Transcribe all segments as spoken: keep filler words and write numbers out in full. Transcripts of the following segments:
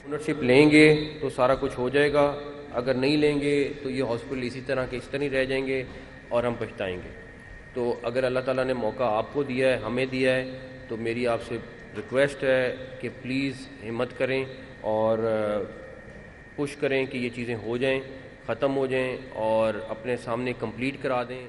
Ownership लेंगे तो सारा कुछ हो जाएगा, अगर नहीं लेंगे तो ये हॉस्पिटल इसी तरह के इस तरह ही रह जाएंगे और हम पछताएंगे। तो अगर अल्लाह ताला ने मौका आपको दिया है, हमें दिया है, तो मेरी आपसे रिक्वेस्ट है कि प्लीज़ हिम्मत करें और पुश करें कि ये चीज़ें हो जाएं, ख़त्म हो जाएं और अपने सामने कंप्लीट करा दें।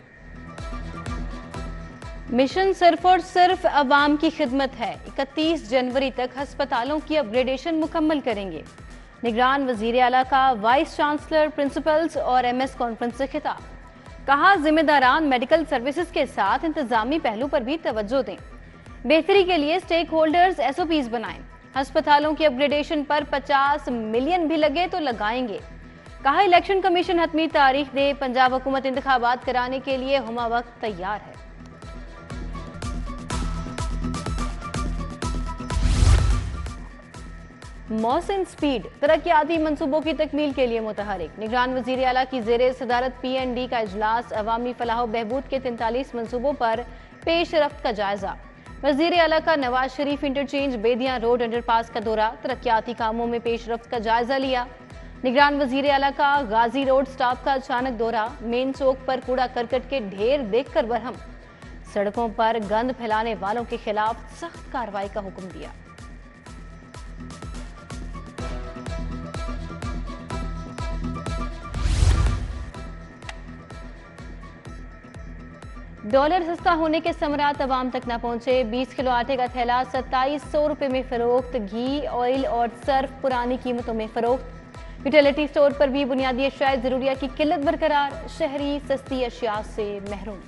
मिशन सिर्फ और सिर्फ अवाम की खिदमत है। इकतीस जनवरी तक अस्पतालों की अपग्रेडेशन मुकम्मल करेंगे। निगरान वजीर आला का वाइस चांसलर, प्रिंसिपल्स और एमएस कॉन्फ्रेंस से खिताब। कहा, जिम्मेदारान मेडिकल सर्विसेज के साथ इंतजामी पहलू पर भी तवज्जो दें। बेहतरी के लिए स्टेक होल्डर्स एसओपीज बनाएं। अस्पतालों की अपग्रेडेशन पर पचास मिलियन भी लगे तो लगाएंगे। कहा, इलेक्शन कमीशन हतमी तारीख दे, पंजाब हुकूमत इंतखाबात कराने के लिए हुमा वक्त तैयार है। मौसिन स्पीड तरक्याती मंसूबों की तकमील के लिए मुतहरिक। निगरान वजीर आला की जेर सदारत पी एन डी का इजलास। अवामी फलाह बहबूद के तैंतालीस मंसूबों पर पेश रफ्त का जायजा। वजीर आला का Nawaz Sharif interchange Bedian road underpass का दौरा। तरक्याती कामों में पेश रफ्त का जायजा लिया। निगरान वजीर आला का गाजी रोड स्टाफ का अचानक दौरा। मेन चौक पर कूड़ा करकट के ढेर देखकर बरहम। सड़कों पर गंद फैलाने वालों के खिलाफ सख्त कार्रवाई का हुक्म दिया। डॉलर सस्ता होने के समरात अवाम तक न पहुंचे। बीस किलो आटे का थैला सत्ताईस सौ रुपए में फरोख्त। घी, ऑयल और सर्फ पुरानी कीमतों में फरोख्त। यूटिलिटी स्टोर पर भी बुनियादी अशिया जरूरिया की किल्लत बरकरार। शहरी सस्ती अशिया से महरूम।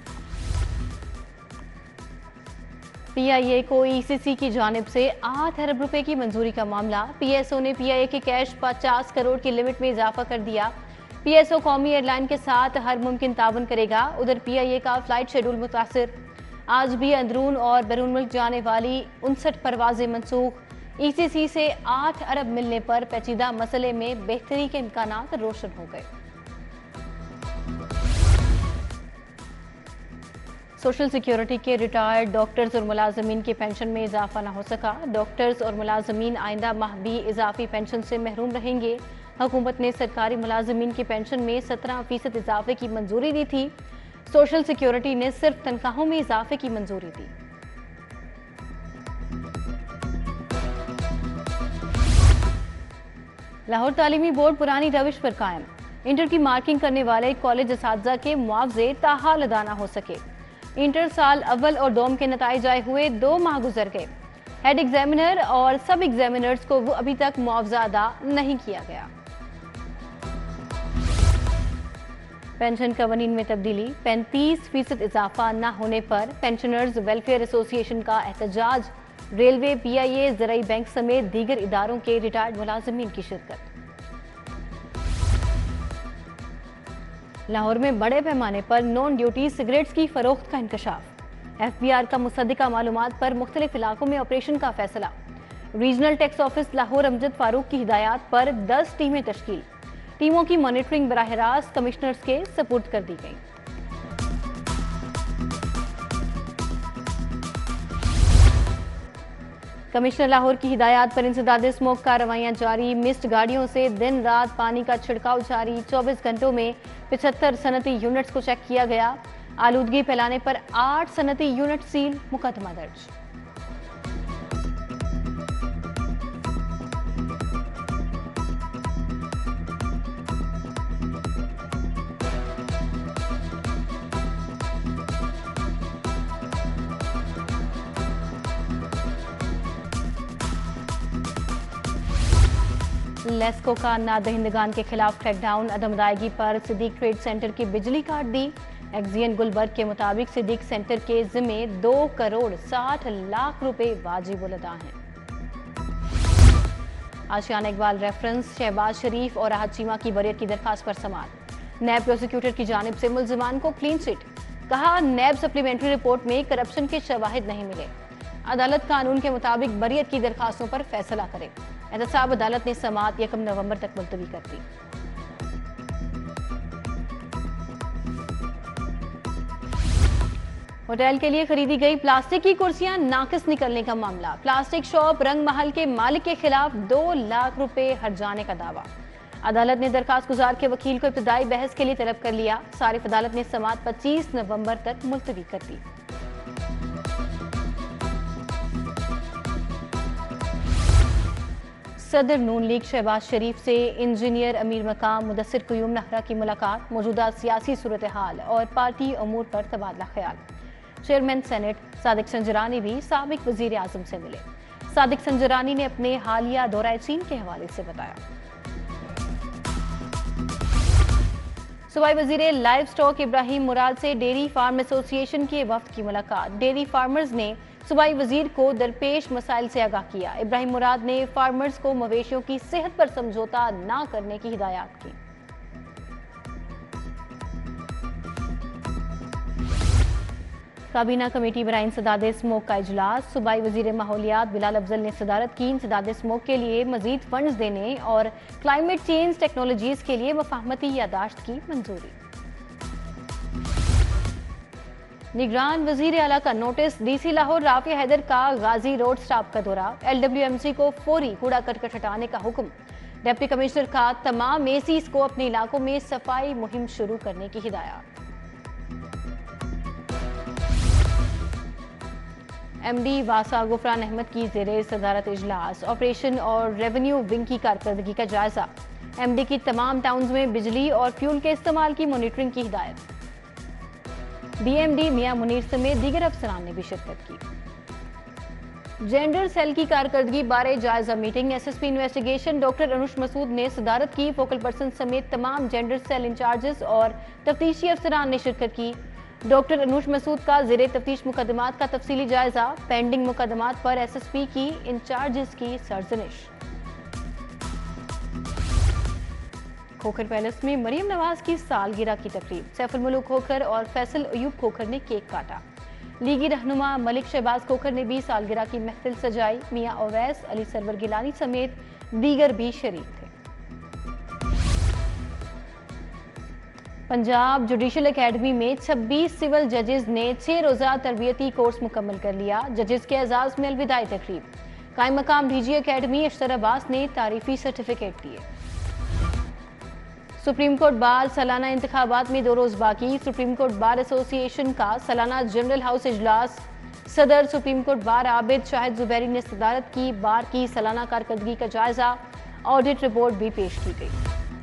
पीआईए को ईसीसी की जानिब से आठ अरब रुपए की मंजूरी का मामला। पीएसओ ने पीआईए के कैश पचास करोड़ की लिमिट में इजाफा कर दिया। पीएसओ कौमी एयरलाइन के साथ हर मुमकिन ताउन करेगा। उधर पीआईए का फ्लाइट शेड्यूल मुतासिर। आज भी अंदरून और बैरून मुल्क जाने वाली उनसठ परवाजें मनसूख। ईसीसी से आठ अरब मिलने पर पेचीदा मसले में बेहतरी के इम्कानात रोशन हो गए। सोशल सिक्योरिटी के रिटायर्ड डॉक्टर्स और मुलाजमीन की पेंशन में इजाफा न हो सका। डॉक्टर्स और मुलाजमीन आइंदा माह भी इजाफी पेंशन से महरूम रहेंगे। हुकूमत ने सरकारी मुलाजमीन की पेंशन में सत्रह फीसद इजाफे की मंजूरी दी थी। सोशल सिक्योरिटी ने सिर्फ तनख्वाहों में इजाफे की मंजूरी दी। लाहौर तालीमी बोर्ड पुरानी रविश पर कायम। इंटर की मार्किंग करने वाले कॉलेज असातिज़ा के मुआवजे ताहाल अदा न हो सके। इंटर साल अव्वल और दोम के नताइज आए हुए दो माह गुजर गए। हेड एग्जामिनर और सब एग्जामिनर्स को वो अभी तक मुआवजा अदा नहीं किया गया। पेंशन कवानीन में तब्दीली। पैंतीस फीसद इजाफा न होने पर पेंशनर्स वेलफेयर एसोसिएशन का एहतजाज। रेलवे, पीआईए, ज़राई बैंक समेत दीगर इदारों के रिटायर्ड मुलाजमीन की शिरकत। लाहौर में बड़े पैमाने पर नॉन ड्यूटी सिगरेट्स की फरोख्त का इंकशाफ। एफबीआर का मुसद्दिका मालूमात पर मुख्तलिफ इलाकों में ऑपरेशन का फैसला। Regional tax office Lahore Amjad Farooq की हिदायत पर दस टीमें तश्कील। टीमों की मॉनिटरिंग बराह रास्त कमिश्नर्स के सपुर्द कर दी गई। कमिश्नर लाहौर की हिदायत पर इंसदाद स्मोक कार्रवाइयां जारी। मिस्ड गाड़ियों से दिन रात पानी का छिड़काव जारी। चौबीस घंटों में पिछहत्तर सनती यूनिट्स को चेक किया गया। आलूदगी फैलाने पर आठ सनती यूनिट सील। मुकदमा दर्ज। लेस्को का नादहिंदगान के खिलाफ क्रैकडाउन। अदम अदायगी पर सिद्दीक ट्रेड सेंटर की बिजली काट दी। एक्जियन गुलबर्ग के मुताबिक सिद्दीक सेंटर के जिम्मे दो करोड़ साठ लाख रुपए वाजिब उल अदा हैं। आशियाना इकबाल रेफरेंस। शहबाज शरीफ और राहत चीमा की बरियत की दरखास्त पर समाअत। नैब प्रोसिक्यूटर की जानिब से मुल्जिमान को क्लीन चिट। कहा, नैब सप्लीमेंट्री रिपोर्ट में करप्शन के शवाहिद नहीं मिले। अदालत कानून के मुताबिक बरियत की दरखास्तों पर फैसला करे। एहतसाब अदालत ने समाअत यकम नवंबर तक मुलतवी कर दी। होटल के लिए खरीदी गई प्लास्टिक की कुर्सियां नाकिस निकलने का मामला। प्लास्टिक शॉप रंग महल के मालिक के खिलाफ दो लाख रुपए हर्जाने का दावा। अदालत ने दरखास्त गुजार के वकील को इब्तदाई बहस के लिए तलब कर लिया। सारिफ अदालत ने समाअत पच्चीस नवंबर तक मुलतवी कर दी। सदर नून लीग शहबाज शरीफ से इंजीनियर अमीर मकाम मुदस्सिर क़यूम नहरा की मुलाकात। मौजूदा सियासी सूरत हाल और पार्टी अमूर पर तबादला ख्याल। चेयरमैन सेनेट सादिक संजरानी भी साबिक वजीर आजम से मिले। सादिक संजरानी ने अपने हालिया दौरा चीन के हवाले से बताया। सूबाई वजीर लाइव स्टॉक इब्राहिम मुराद से डेयरी फार्म एसोसिएशन के वफ्द की मुलाकात। डेयरी फार्मर्स ने सूबाई वजीर को दरपेश मसाइल से आगाह किया। इब्राहिम मुराद ने फार्मर्स को मवेशियों की सेहत पर समझौता न करने की हिदायत की। काबीना कमेटी बराए इंसदाद स्मोक का इजलास। सूबाई वजीर माहौलियात बिलाल अफजल ने सदारत की। इंसदाद स्मोक के लिए मजीद फंड्स देने और क्लाइमेट चेंज टेक्नोलॉजीज के लिए मफाहमती यादाश्त की मंजूरी। निगरान वजीर आला का नोटिस। डीसी लाहौर राफी हैदर का गाजी रोड स्टाफ का दौरा। एलडब्ल्यूएमसी को फौरी कूड़ा करकट हटाने का हुक्म। डिप्टी कमिश्नर का तमाम एसीज को अपने इलाकों में सफाई मुहिम शुरू करने की हिदायत। एमडी वासा गुफरान अहमद की जेरे सदारत इजलास। ऑपरेशन और रेवेन्यू विंग की कारकर्दगी का जायजा। एमडी की तमाम टाउन्स में बिजली और फ्यूल के इस्तेमाल की मॉनिटरिंग की हिदायत। डीएमडी मियां मुनीर समेत दीगर अफसरान ने भी शिरकत की। जेंडर सेल की कारकर्दगी बारे जायजा मीटिंग। SSP investigation doctor Anush Masood ने सदारत की। फोकल पर्सन समेत तमाम जेंडर सेल इंचार्जेस और तफ्तीशी अफसरान ने शिरकत की। डॉक्टर अनुष मसूद का ज़ेरे तफ्तीश मुकदमात का तफसीली जायजा। पेंडिंग मुकदमात पर एसएसपी की इंचार्जेस की सरजनिश। खोखर पैलेस में मरियम नवाज की सालगिरह की तकरीब। सैफुल मुल्क खोखर और फैसल अयूब खोखर ने केक काटा। लीगी रहनुमा मलिक शहबाज खोखर ने भी सालगिरह की महफिल सजाई। मियां ओवैस, अली सरवर गिलानी समेत दीगर भी शरीक थे। पंजाब जुडिशल एकेडमी में छब्बीस सिविल जजेस ने छह रोजा तरबियती कोर्स मुकम्मल कर लिया। जजेस के एजाज में अलविदाई तकरीब। कायम मकाम डीजी एकेडमी अख्तर अब्बास ने तारीफी सर्टिफिकेट दिए। सुप्रीम कोर्ट बार सालाना इंतखाबात में दो रोज बाकी। सुप्रीम कोर्ट बार एसोसिएशन का सालाना जनरल हाउस इजलास। सदर supreme court bar Abid Shahid Zuberi ने सदारत की। बार की सालाना कारकर्दगी का जायजा। ऑडिट रिपोर्ट भी पेश की गई।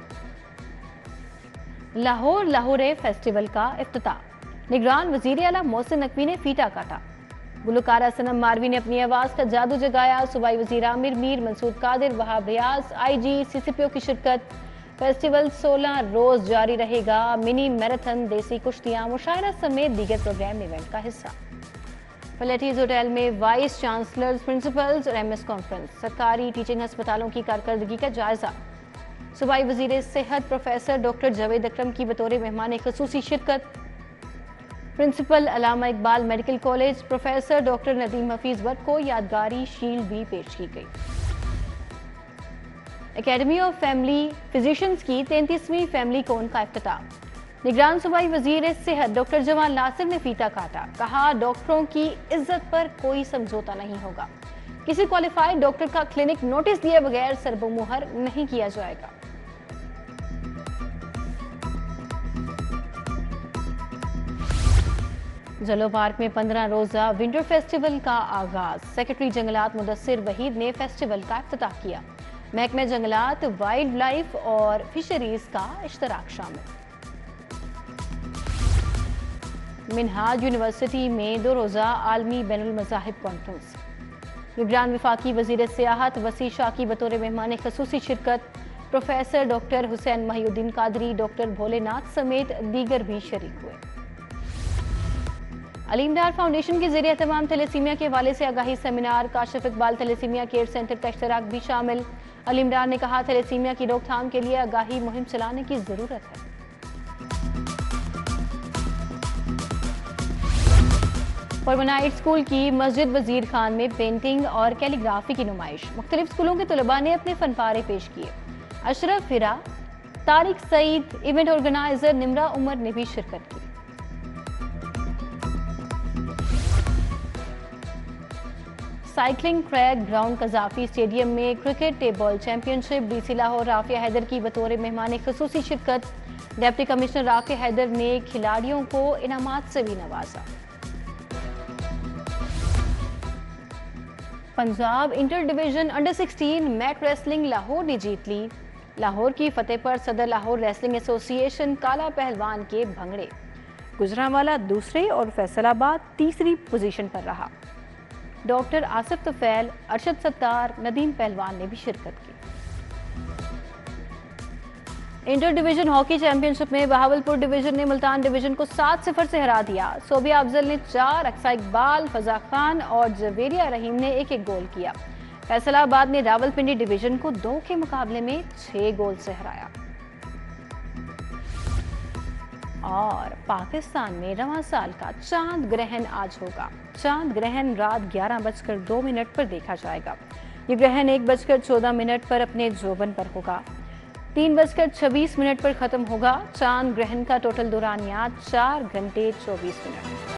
लाहौर लाहौरे फेस्टिवल का इफ्तिताह। निगरान वजीर आला मोहसिन नकवी ने फीता काटा। गुलकारा सनम मारवी ने अपनी आवाज का जादू जगाया। सूबाई वजीर आमिर मीर मंसूर कादिर, वहाब रियाज, आईजी, सीसीपीओ की शिरकत। फेस्टिवल सोलह रोज जारी रहेगा। मिनी मैराथन, देसी कुश्तियां, मुशायरा समेत दीगर प्रोग्राम इवेंट का हिस्सा। पलेटीज होटल में वाइस चांसलर्स, प्रिंसिपल्स और एमएस कॉन्फ्रेंस। सरकारी टीचिंग अस्पतालों की कारकर्दगी का जायजा। सूबाई वजीर सेहत प्रोफेसर डॉक्टर जावेद अकरम की बतौर मेहमान खसूसी शिरकत। Principal Allama Iqbal medical college professor doctor Nadeem Hafeez Virk को यादगारी शील्ड भी पेश की गई। एकेडमी ऑफ फैमिली फिजिशियंस की तैंतीसवीं फैमिली कॉन का इफ्तिताह। निगरान सूबाई वजीर सेहत डॉक्टर जवान नासिर ने फीता काटा। कहा, डॉक्टरों की इज्जत पर कोई समझौता नहीं होगा। किसी क्वालिफाइड डॉक्टर का क्लिनिक नोटिस दिए बगैर सरबमुहर नहीं किया जाएगा। जलो पार्क में पंद्रह रोजा विंटर फेस्टिवल का आगाज। सेक्रेटरी जंगलात मुदस्सिर वहीद ने फेस्टिवल का इफ्तिताह किया। महकमे जंगलात, वाइल्ड लाइफ और फिशरीज का इश्तराक शामिल। मिनहाज यूनिवर्सिटी में दो रोजा आलमी बैनुल मज़ाहिब कॉन्फ्रेंस। निगरान विफाकी वजीर सियाहत वसी शाह की बतौर मेहमान खसूसी शिरकत। Professor doctor Hussain Mohiuddin Qadri, doctor Bholenath समेत दीगर भी शरीक हुए। अलीमडार फाउंडेशन के जरिए तमाम थैलेसीमिया के हवाले से आगाही seminar. Kashif Iqbal thalassemia care centre का इश्तराक भी शामिल। अलीमडार ने कहा, थैलेसीमिया की रोकथाम के लिए आगाही मुहिम चलाने की जरूरत है। परमानाइट स्कूल की मस्जिद वजीर खान में पेंटिंग और कैलीग्राफी की नुमाइश। मुख्तलिफ स्कूलों के तलबा ने अपने फनपारे पेश किए। अशरफ हिरा, तारिक सईद, इवेंट ऑर्गेनाइजर निमरा उमर ने भी शिरकत की। Cycling track ground Gaddafi stadium में cricket table championship DC Lahore Rafia Haider की बतौर मेहमान खुसूसी शिरकत। डिप्टी कमिश्नर राफिया हैदर ने खिलाड़ियों को इनामात से भी नवाजा। Punjab inter division under sixteen mat wrestling Lahore ने जीत ली। लाहौर की फतेह पर सदर लाहौर रेसलिंग एसोसिएशन काला पहलवान के भंगड़े। गुजरांवाला दूसरे और फैसलाबाद तीसरी पोजीशन पर रहा। डॉक्टर आसिफ तुफैल, अरशद सत्तार, नदीम पहलवान ने भी शिरकत की। इंटर डिवीजन हॉकी चैंपियनशिप में बहावलपुर डिवीजन ने मुल्तान डिवीजन को सात सिफर से हरा दिया। सोबिया अफजल ने चार, अक्सा इकबाल, फजा खान और जवेरिया रहीम ने एक एक गोल किया। फैसलाबाद ने रावलपिंडी डिवीजन को दो के मुकाबले में छह गोल से हराया। और पाकिस्तान में रवां साल का चांद ग्रहण आज होगा। चांद ग्रहण रात ग्यारह बजकर दो मिनट पर देखा जाएगा। ये ग्रहण एक बजकर चौदह मिनट पर अपने जोबन पर होगा। तीन बजकर छब्बीस मिनट पर खत्म होगा। चांद ग्रहण का टोटल दौरानियात चार घंटे चौबीस मिनट।